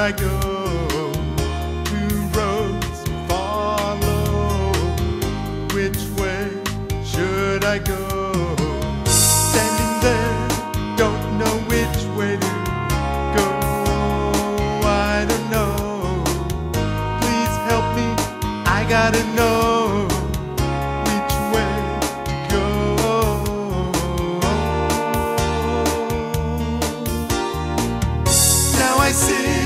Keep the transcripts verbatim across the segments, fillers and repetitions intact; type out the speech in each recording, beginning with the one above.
I go? Two roads follow. Which way should I go? Standing there, don't know which way to go. I don't know. Please help me, I gotta know which way to go. Now I see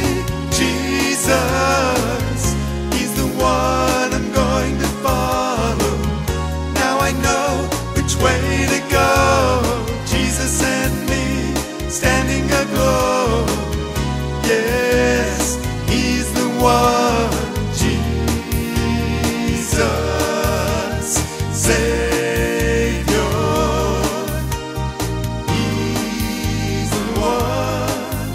Jesus, He's the one I'm going to follow. Now I know which way to go. Jesus and me, standing aglow. Yes, He's the one. Jesus, Savior, He's the one.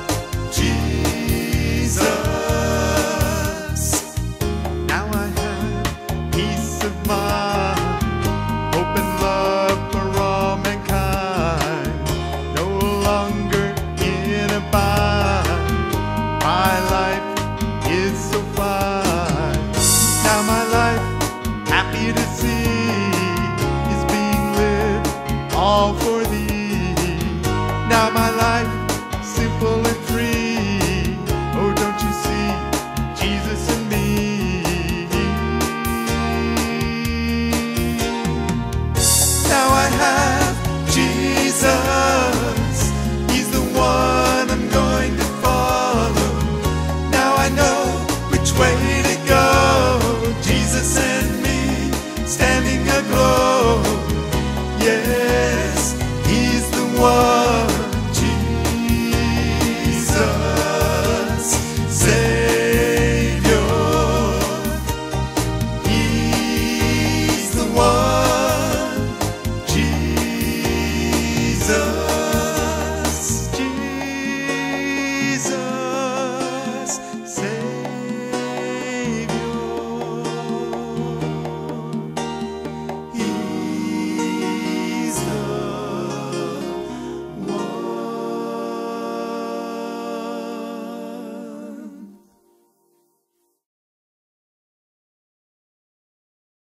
Jesus. Now I have peace of mind, hope and love for all mankind. No longer in a bind, my life is so fine. Now my life, happy to see, is being lived all for Thee. Now my life, simple and free. Oh, don't you see, Jesus and me. Now I have Jesus, He's the one I'm going to follow. Now I know which way to go. Jesus and me, standing aglow. Yes, He's the one. Jesus, Savior, He's the one. Jesus.